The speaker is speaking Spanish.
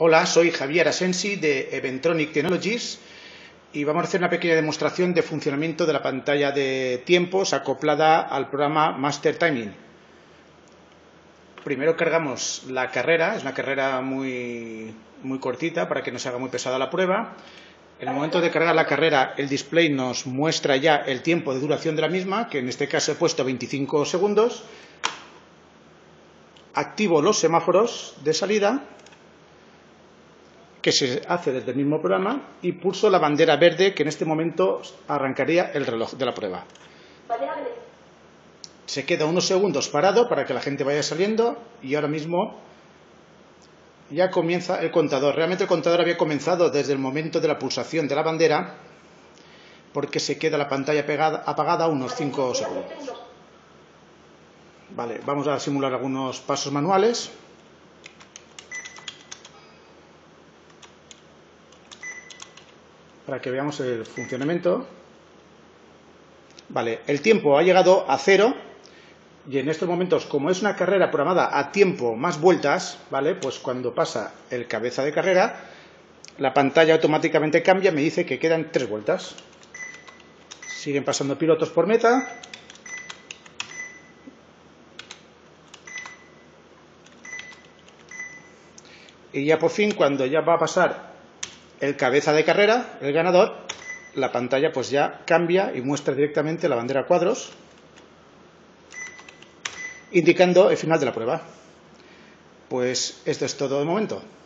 Hola, soy Javier Asensi de Eventronic Technologies y vamos a hacer una pequeña demostración de funcionamiento de la pantalla de tiempos acoplada al programa Master Timing. Primero cargamos la carrera, es una carrera muy cortita para que no se haga muy pesada la prueba. En el momento de cargar la carrera, el display nos muestra ya el tiempo de duración de la misma, que en este caso he puesto 25 segundos. Activo los semáforos de salida, que se hace desde el mismo programa, y pulso la bandera verde, que en este momento arrancaría el reloj de la prueba. Se queda unos segundos parado para que la gente vaya saliendo y ahora mismo ya comienza el contador. Realmente el contador había comenzado desde el momento de la pulsación de la bandera, porque se queda la pantalla apagada unos 5 segundos. Vale, vamos a simular algunos pasos manuales. Para que veamos el funcionamiento. Vale, el tiempo ha llegado a 0 y en estos momentos, como es una carrera programada a tiempo más vueltas, ¿vale? Pues cuando pasa el cabeza de carrera, la pantalla automáticamente cambia, me dice que quedan 3 vueltas. Siguen pasando pilotos por meta. Y ya por fin, cuando ya va a pasar el cabeza de carrera, el ganador, la pantalla pues ya cambia y muestra directamente la bandera a cuadros, indicando el final de la prueba. Pues esto es todo de momento.